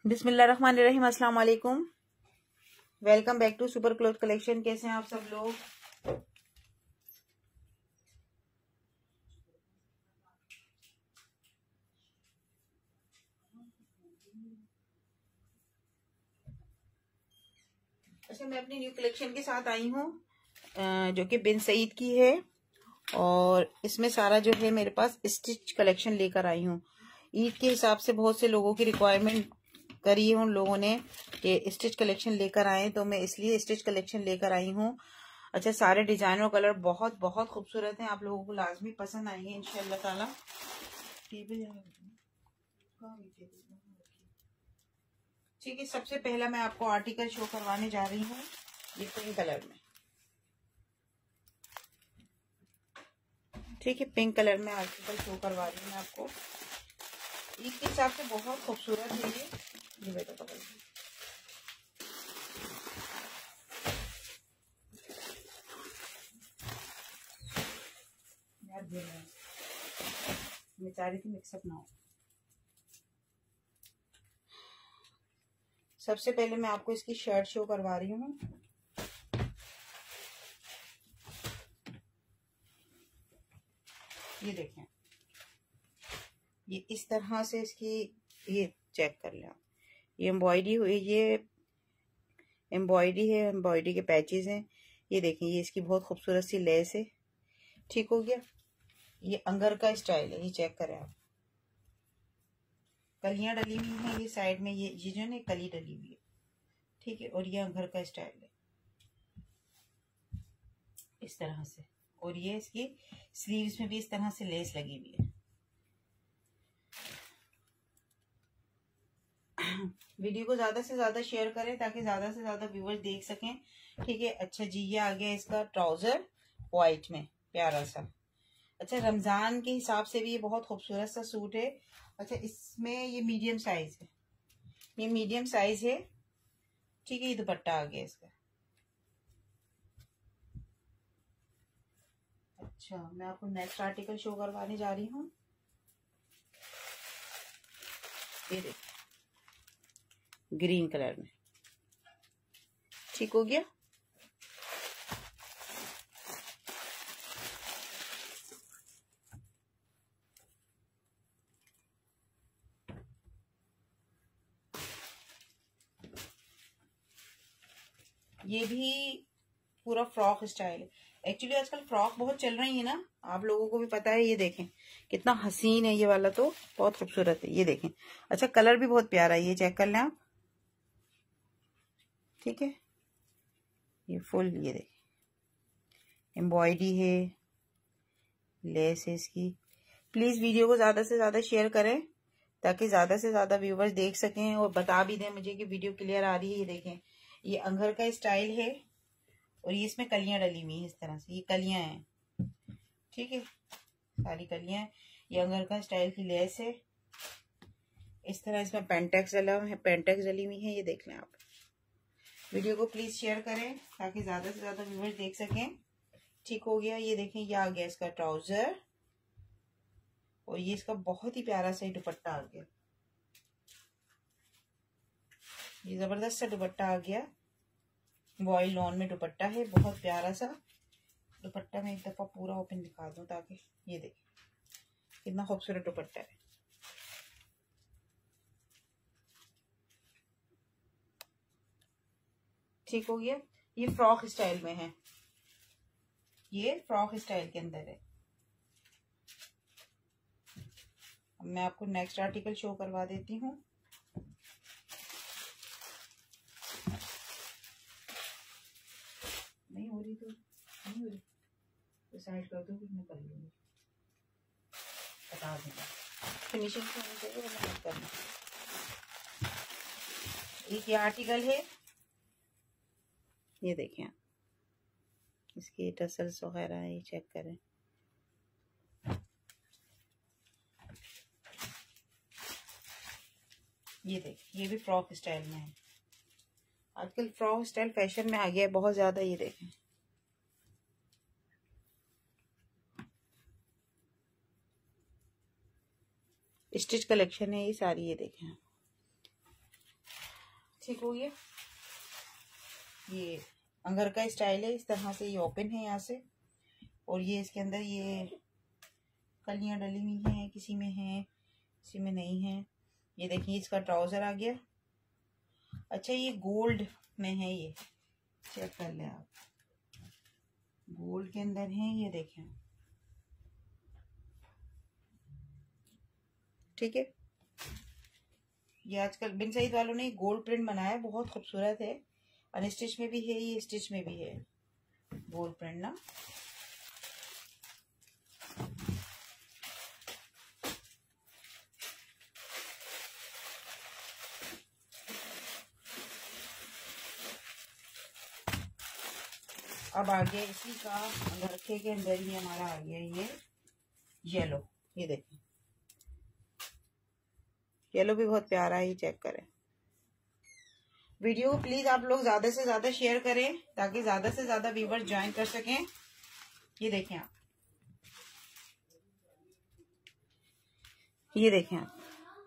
बिस्मिल्लाहिर्रहमानिर्रहीम, अस्सलाम वालेकुम। Welcome back to super cloth collection. कैसे हैं आप सब लोग? अच्छा, मैं अपनी न्यू कलेक्शन के साथ आई हूँ जो कि बिन सईद की है, और इसमें सारा जो है मेरे पास स्टिच कलेक्शन लेकर आई हूँ। ईद के हिसाब से बहुत से लोगों की रिक्वायरमेंट करी है उन लोगों ने कि स्टिच कलेक्शन लेकर आए, तो मैं इसलिए स्टिच कलेक्शन लेकर आई हूँ। अच्छा, सारे डिजाइन और कलर बहुत बहुत खूबसूरत हैं, आप लोगों को लाजमी पसंद आएंगे इंशाल्लाह ताला। ठीक है, सबसे पहला मैं आपको आर्टिकल शो करवाने जा रही हूँ, ये पिंक कलर में। ठीक है, पिंक कलर में आर्टिकल शो करवा रही हूँ मैं आपको। ईद के हिसाब से बहुत खूबसूरत है ये बेटा पकड़ यार, मैं चाह रही थी मिक्सअप ना हो। सबसे पहले मैं आपको इसकी शर्ट शो करवा रही हूँ। ये देखें, ये इस तरह से इसकी, ये चेक कर लें आप, ये एम्ब्रॉयडरी हुई, ये एम्ब्रॉयडरी है, एम्ब्रॉयडरी के पैचेस हैं। ये देखें, ये इसकी बहुत खूबसूरत सी लेस है। ठीक हो गया, ये अंगर का स्टाइल है, ये चेक करें आप, कलियां डली हुई हैं ये साइड में, ये जो है कली डली हुई है। ठीक है, और ये अंगर का स्टाइल है इस तरह से, और ये इसकी स्लीव्स में भी इस तरह से लेस लगी हुई है। वीडियो को ज्यादा से ज्यादा शेयर करें ताकि ज्यादा से ज्यादा व्यूअर्स देख सकें। ठीक है, अच्छा जी, ये आ गया इसका ट्राउजर व्हाइट में, प्यारा सा। अच्छा, रमजान के हिसाब से भी ये बहुत खूबसूरत सा सूट है। अच्छा, इसमें ये मीडियम साइज है, ये मीडियम साइज है। ठीक है, ये दुपट्टा आ गया इसका। अच्छा, मैं आपको नेक्स्ट आर्टिकल शो करवाने जा रही हूँ। ये देखिए, ग्रीन कलर में। ठीक हो गया, ये भी पूरा फ्रॉक स्टाइल है। एक्चुअली आजकल फ्रॉक बहुत चल रही है ना, आप लोगों को भी पता है। ये देखें कितना हसीन है ये वाला, तो बहुत खूबसूरत है, ये देखें। अच्छा, कलर भी बहुत प्यारा है, ये चेक कर लें आप। ठीक है, ये फुल, ये देखें, एम्ब्रॉयडरी है, लेस है इसकी। प्लीज वीडियो को ज्यादा से ज्यादा शेयर करें ताकि ज्यादा से ज्यादा व्यूवर्स देख सकें, और बता भी दें मुझे कि वीडियो क्लियर आ रही है। ये देखें, ये अंगर का स्टाइल है, और ये इसमें कलियां डली हुई है इस तरह से, ये कलियां हैं। ठीक है, सारी कलियां हैं। ये अंगर का स्टाइल की लेस है, इस तरह इसमें पेंटेक्स डला है, पेंटेक्स डली हुई है। ये देख लें आप। वीडियो को प्लीज शेयर करें ताकि ज्यादा से ज्यादा व्यूवर्स देख सकें। ठीक हो गया, ये देखें, ये आ गया इसका ट्राउजर, और ये इसका बहुत ही प्यारा सा दुपट्टा आ गया। ये जबरदस्त सा दुपट्टा आ गया, वॉइल लॉन में दुपट्टा है, बहुत प्यारा सा दुपट्टा। मैं एक दफा पूरा ओपन दिखा दूं ताकि ये देखिए कितना खूबसूरत दुपट्टा है। ठीक हो गया, ये फ्रॉक स्टाइल में है, ये फ्रॉक स्टाइल के अंदर है। अब मैं आपको नेक्स्ट आर्टिकल शो करवा देती हूँ। नहीं हो रही तो नहीं हो रही तो साइड कर दो, मैं कर लूंगी, बता दूंगा। फिनिशिंग से होनी चाहिए, वरना मत करना। एक ये आर्टिकल है, ये देखें इसकी टसल्स वगैरह है, ये चेक करें। ये देखिए, ये भी फ्रॉक स्टाइल में है। आजकल फ्रॉक स्टाइल फैशन में आ गया है बहुत ज्यादा। ये देखें, स्टिच कलेक्शन है ये सारी, ये देखें। ठीक हो गया। ये अंगर का स्टाइल है, इस तरह से ये ओपन है यहाँ से, और ये इसके अंदर ये कलियां डली हुई हैं, किसी में है किसी में नहीं है। ये देखिए इसका ट्राउजर आ गया। अच्छा ये गोल्ड में है, ये चेक कर लें आप, गोल्ड के अंदर है ये देखें, ठीक है। ये आजकल बिन सईद वालों ने गोल्ड प्रिंट बनाया है, बहुत खूबसूरत है। अनस्टिच में भी है, ये स्टिच में भी है गोल्ड प्रिंट ना। अब आ गया इसी का अंगरखे के अंदर ही हमारा आ गया ये येलो। ये देखिए येलो भी बहुत प्यारा है, चेक करें। वीडियो को प्लीज आप लोग ज्यादा से ज्यादा शेयर करें ताकि ज्यादा से ज्यादा व्यूवर्स ज्वाइन कर सकें। ये देखें आप, ये देखें आप,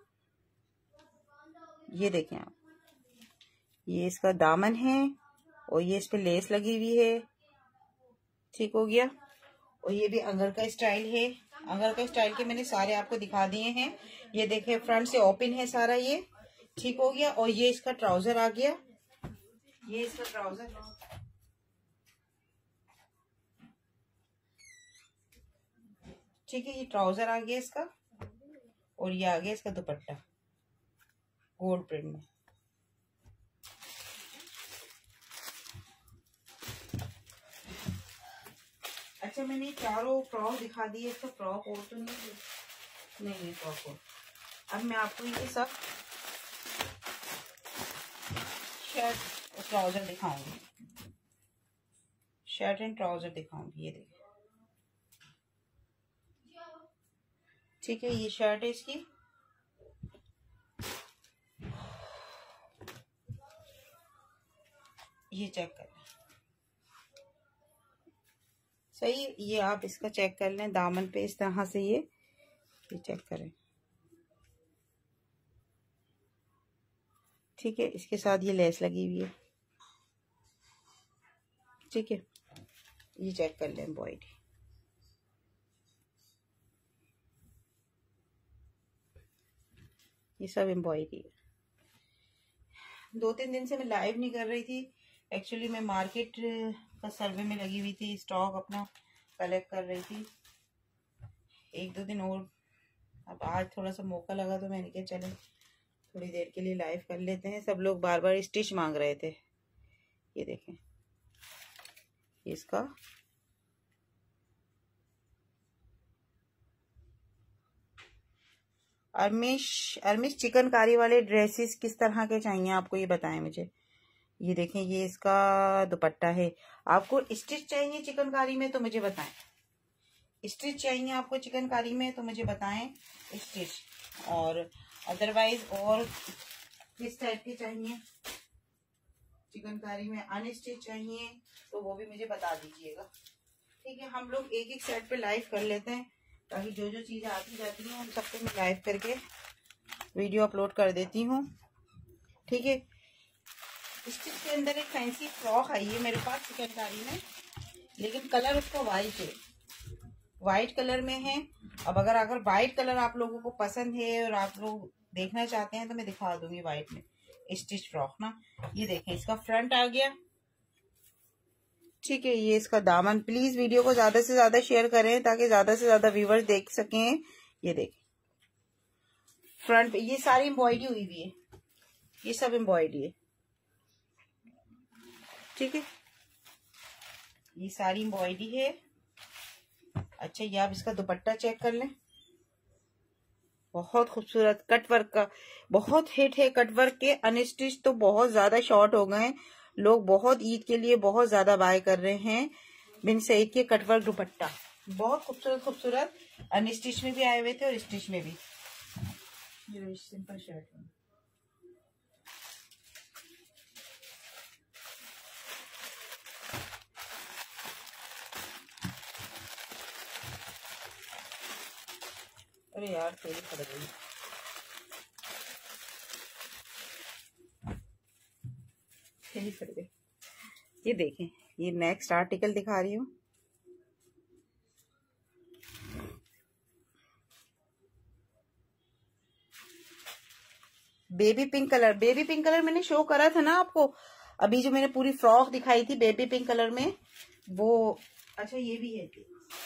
ये देखें आप, ये इसका दामन है और ये इस पे लेस लगी हुई है, ठीक हो गया। और ये भी अंगर का स्टाइल है। अंगर का स्टाइल के मैंने सारे आपको दिखा दिए हैं। ये देखिए फ्रंट से ओपन है सारा ये, ठीक हो गया। और ये इसका ट्राउजर आ गया, ये इसका ट्राउजर, ठीक है। ये ट्राउजर आ गया इसका, और ये आ गया इसका दुपट्टा गोल्ड प्रिंट में। अच्छा मैंने चारों फ्रॉक दिखा दिए, इसका फ्रॉक और तो नहीं फ्रॉक और। अब मैं आपको ये सब शर्ट और ट्राउजर दिखाऊंगी, शर्ट एंड ट्राउजर दिखाऊंगी। ये देखिए, ठीक है। ये शर्ट है इसकी, ये चेक कर लें सही। ये आप इसका चेक कर लें, दामन पे इस तरह से ये चेक करें, ठीक है। इसके साथ ये लेस लगी हुई है, ठीक है। ये चेक कर लें एम्ब्रॉयडरी, ये सब एम्ब्रॉयडरी है। 2-3 दिन से मैं लाइव नहीं कर रही थी, एक्चुअली मैं मार्केट का सर्वे में लगी हुई थी, स्टॉक अपना कलेक्ट कर रही थी। 1-2 दिन और, अब आज थोड़ा सा मौका लगा तो मैंने कहा चले थोड़ी देर के लिए लाइव कर लेते हैं। सब लोग बार बार स्टिच मांग रहे थे। ये देखें इसका अर्मिश चिकनकारी वाले ड्रेसेस किस तरह के चाहिए आपको, ये बताएं मुझे। ये देखें ये इसका दुपट्टा है। आपको स्टिच चाहिए चिकनकारी में तो मुझे बताएं, स्टिच चाहिए आपको चिकनकारी में तो मुझे बताएं स्टिच, और अदरवाइज और किस टाइप के चाहिए चिकनकारी में, अनस्टिच चाहिए तो वो भी मुझे बता दीजिएगा, ठीक है। हम लोग एक एक सेट पे लाइव कर लेते हैं ताकि जो जो चीजें आती जाती हैं उन सबको मैं लाइव करके वीडियो अपलोड कर देती हूँ, ठीक है। स्टिच के अंदर एक फैंसी फ्रॉक आई है मेरे पास चिकनकारी में, लेकिन कलर उसका वाइट है, वाइट कलर में है। अब अगर वाइट कलर आप लोगों को पसंद है और आप लोग देखना चाहते हैं तो मैं दिखा दूंगी वाइट में स्टिच फ्रॉक ना। ये देखें इसका फ्रंट आ गया, ठीक है। ये इसका दामन। प्लीज वीडियो को ज्यादा से ज्यादा शेयर करें ताकि ज्यादा से ज्यादा व्यूवर्स देख सकें। ये देखें फ्रंट पे ये सारी एम्ब्रॉयडरी हुई हुई है, ये सब एम्ब्रॉयडरी है, ठीक है। ये सारी एम्ब्रॉयडरी है। अच्छा ये आप इसका दुपट्टा चेक कर लें, बहुत खूबसूरत कटवर्क का, बहुत हिट है कटवर्क के। अनस्टिच तो बहुत ज्यादा शॉर्ट हो गए, लोग बहुत ईद के लिए बहुत ज्यादा बाय कर रहे हैं। बिन सईद के कटवर्क दुपट्टा बहुत खूबसूरत खूबसूरत, अनस्टिच में भी आए हुए थे और स्टिच में भी। सिंपल शर्ट है, अरे यार तेरी पड़ गई। यही कर दे। ये देखें, ये नेक्स्ट आर्टिकल दिखा रही हूँ। Baby pink colour, baby pink colour मैंने शो करा था ना आपको। अभी जो मैंने पूरी फ्रॉक दिखाई थी बेबी पिंक कलर में, वो अच्छा ये भी है।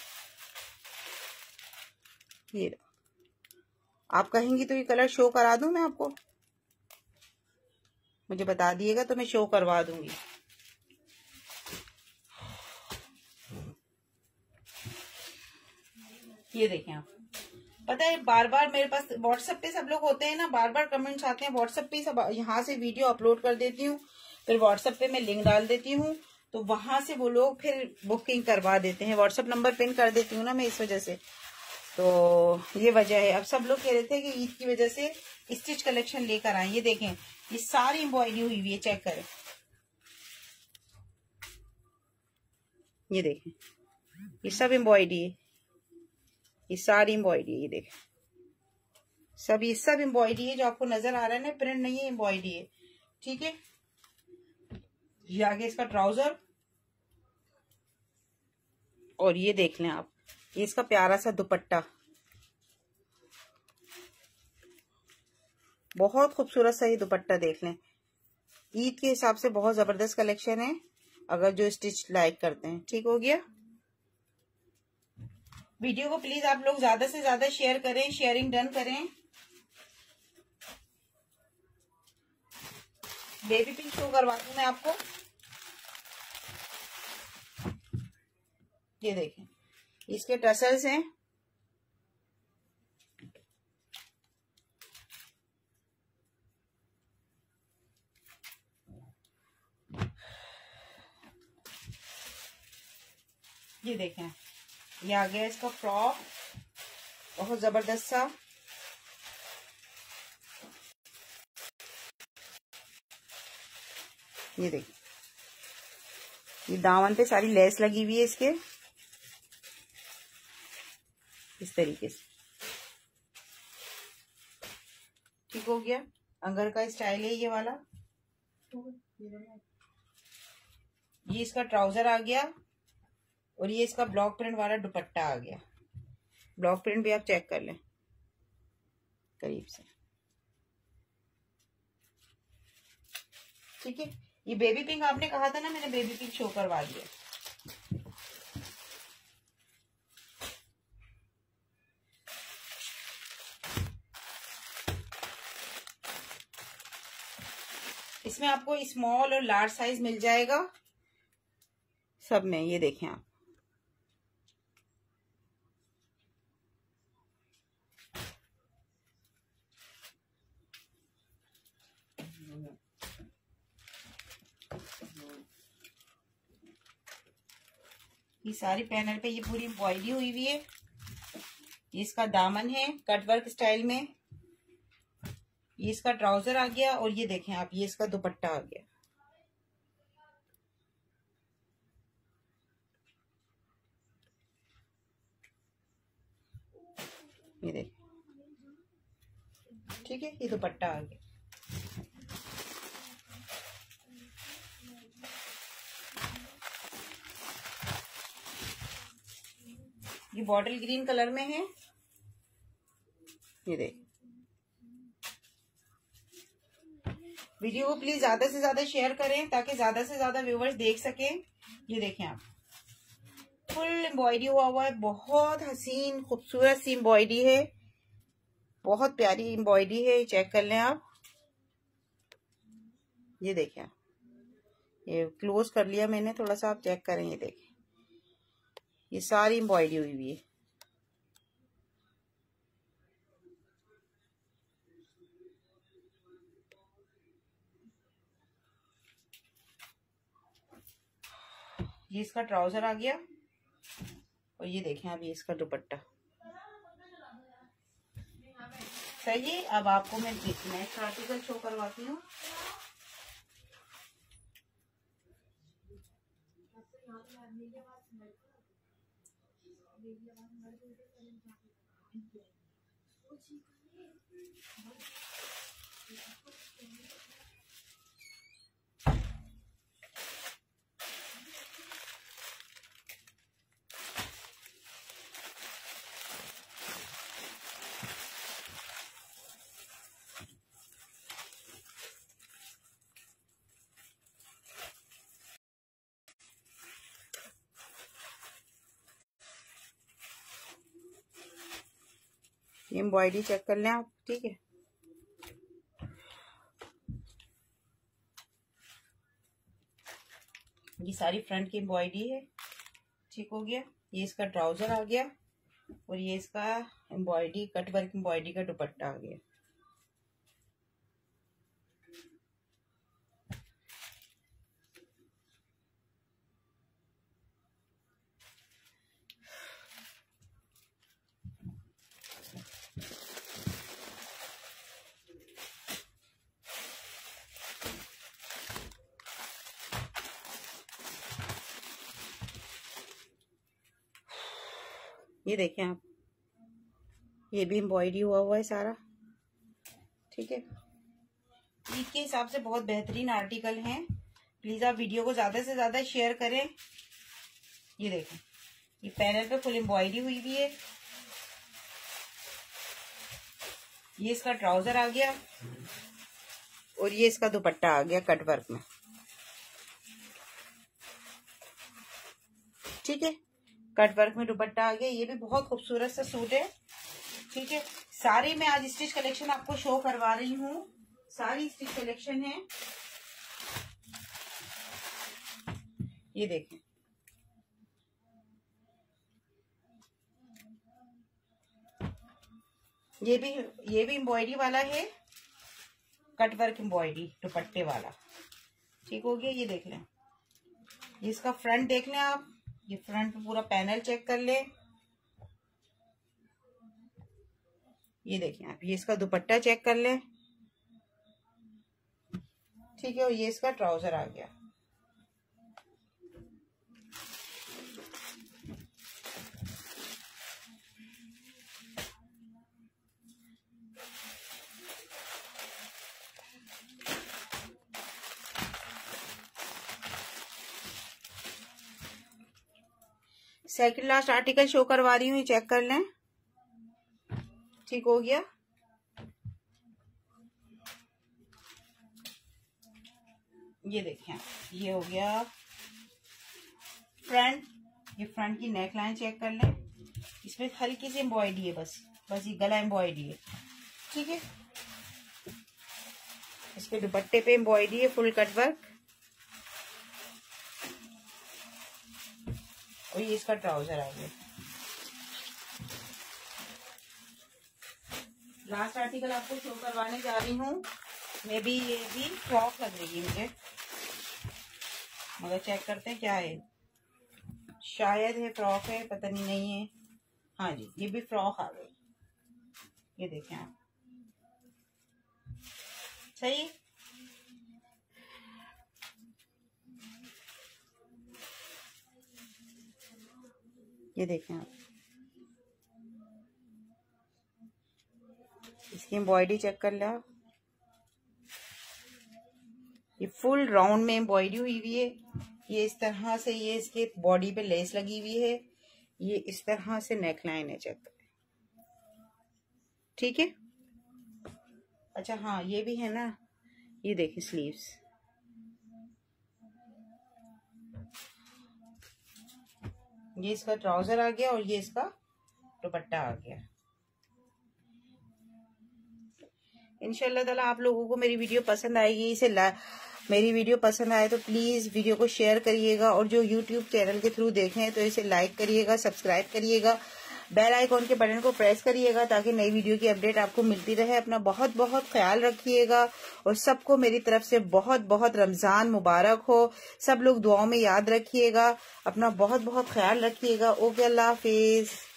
ये आप कहेंगी तो ये कलर शो करा दूं मैं आपको, मुझे बता दिएगा तो मैं शो करवा दूंगी। ये देखें आप, पता है बार बार मेरे पास व्हाट्सएप पे सब लोग होते हैं ना, बार बार कमेंट्स आते हैं व्हाट्सएप पे। सब यहाँ से वीडियो अपलोड कर देती हूँ, फिर व्हाट्सएप पे मैं लिंक डाल देती हूँ, तो वहां से वो लोग फिर बुकिंग करवा देते हैं। व्हाट्सएप नंबर पिन कर देती हूँ ना मैं, इस वजह से। तो ये वजह है। अब सब लोग कह रहे थे कि ईद की वजह से स्टिच कलेक्शन लेकर आए। ये देखें, ये सारी एम्ब्रॉयडरी हुई हुई है, चेक करें। ये देखें, ये सब एम्ब्रॉयडरी है, ये सारी एम्ब्रॉयडरी है। ये देखें, सब ये सब एम्ब्रॉयडरी है। जो आपको नजर आ रहा है ना, प्रिंट नहीं है, एम्ब्रॉयडरी है। ठीक है, ये आगे इसका ट्राउजर, और ये देख लें आप, ये इसका प्यारा सा दुपट्टा, बहुत खूबसूरत सा ये दुपट्टा देख लें। ईद के हिसाब से बहुत जबरदस्त कलेक्शन है, अगर जो स्टिच लाइक करते हैं। ठीक हो गया। वीडियो को प्लीज आप लोग ज्यादा से ज्यादा शेयर करें, शेयरिंग डन करें। बेबी पिंक शो करवा दूं मैं आपको। ये देखें, इसके टसल्स हैं। ये देखें, ये आ गया इसका फ्रॉक, बहुत जबरदस्त सा। ये देखिए, ये दामन पे सारी लेस लगी हुई है इसके, इस तरीके से। ठीक हो गया। अंगर का स्टाइल है ये वाला। ये इसका ट्राउजर आ गया, और ये इसका ब्लॉक प्रिंट वाला दुपट्टा आ गया। ब्लॉक प्रिंट भी आप चेक कर लें करीब से। ठीक है, ये बेबी पिंक आपने कहा था ना, मैंने बेबी पिंक शो करवा दिया। इसमें आपको स्मॉल और लार्ज साइज मिल जाएगा सब में। ये देखें आप, ये सारी पैनल पे ये पूरी एम्ब्रॉयडरी हुई हुई है। ये इसका दामन है कट वर्क स्टाइल में, ये इसका ट्राउजर आ गया, और ये देखें आप, ये इसका दुपट्टा आ गया। ये देखें, ठीक है, ये दुपट्टा आ गया। ये बॉटल ग्रीन कलर में है। ये देख, वीडियो को प्लीज ज्यादा से ज्यादा शेयर करें ताकि ज्यादा से ज्यादा व्यूवर्स देख सकें। ये देखें आप, फुल एम्ब्रॉयडरी हुआ है, बहुत हसीन खूबसूरत सी एम्ब्रॉयडरी है, बहुत प्यारी एम्ब्रॉयडरी है। चेक कर लें आप। ये देखें, ये क्लोज कर लिया मैंने थोड़ा सा, आप चेक करें। ये देखें, ये सारी एम्ब्रॉयडरी हुई हुई है। ये इसका ट्राउजर आ गया, और ये देखें अब ये इसका दुपट्टा। सही है। अब आपको मैं नेक्स्ट आर्टिकल शो करवाती हूँ। ये एम्ब्रॉयडरी चेक कर लें आप, ठीक है। ये सारी फ्रंट की एम्ब्रॉयडरी है, ठीक हो गया। ये इसका ट्राउजर आ गया और ये इसका एम्ब्रॉयडरी कट वर्क एम्ब्रॉयडरी का दुपट्टा आ गया। ये देखें आप, ये भी एम्ब्रॉयडरी हुआ है सारा, ठीक है। ईद के हिसाब से बहुत बेहतरीन आर्टिकल हैं। प्लीज आप वीडियो को ज्यादा से ज्यादा शेयर करें। ये देखें, ये पैनल पे फुल एम्ब्रॉयडरी हुई हुई है। ये इसका ट्राउजर आ गया और ये इसका दुपट्टा आ गया कट वर्क में, ठीक है। कट वर्क में दुपट्टा आ गया। ये भी बहुत खूबसूरत सा सूट है, ठीक है। सारे मैं आज स्टिच कलेक्शन आपको शो करवा रही हूँ, सारी स्टिच कलेक्शन है। ये देखें, ये भी एम्ब्रॉयडरी वाला है, कट वर्क एम्ब्रॉयडरी दुपट्टे वाला, ठीक हो गया। ये देख लें, ये इसका फ्रंट देख लें आप, ये फ्रंट पे पूरा पैनल चेक कर ले। ये देखें आप, ये इसका दुपट्टा चेक कर ले, ठीक है। और ये इसका ट्राउजर आ गया। सेकंड लास्ट आर्टिकल शो करवा रही हूँ, ये चेक कर लें, ठीक हो गया। ये देखें, ये हो गया फ्रंट। ये फ्रंट की नेक लाइन चेक कर लें, इसमें हल्की सी एम्ब्रॉयडरी है, बस ये गला एम्ब्रॉयडरी है, ठीक है। इसके दुपट्टे पे एम्ब्रॉयडरी है, फुल कट वर्क। और ये इसका ट्राउजर आ गया। लास्ट आर्टिकल आपको शो करवाने जा रही हूँ। मैं भी, ये भी फ्रॉक लग रही है मुझे, मगर चेक करते हैं क्या है। शायद है फ्रॉक है, पता नहीं है। हाँ जी, ये भी फ्रॉक आ गई। ये देखें आप, सही। ये देखें आप, इसकी एम्ब्रॉयडरी चेक कर लो। ये फुल राउंड में एम्ब्रॉयडरी हुई हुई है। ये इस तरह से, ये इसके बॉडी पे लेस लगी हुई है। ये इस तरह से नेक लाइन है, चेक करें, ठीक है। अच्छा हाँ, ये भी है ना, ये देखिए स्लीव्स। ये इसका ट्राउजर आ गया और ये इसका दुपट्टा आ गया। इंशाल्लाह ताला आप लोगों को मेरी वीडियो पसंद आएगी। मेरी वीडियो पसंद आए तो प्लीज वीडियो को शेयर करिएगा, और जो यूट्यूब चैनल के थ्रू देखें तो इसे लाइक करिएगा, सब्सक्राइब करिएगा, बेल आइकॉन के बटन को प्रेस करिएगा ताकि नई वीडियो की अपडेट आपको मिलती रहे। अपना बहुत बहुत ख्याल रखिएगा और सबको मेरी तरफ से बहुत बहुत रमजान मुबारक हो। सब लोग दुआओं में याद रखिएगा। अपना बहुत बहुत ख्याल रखिएगा। ओके, अल्लाह हाफिज।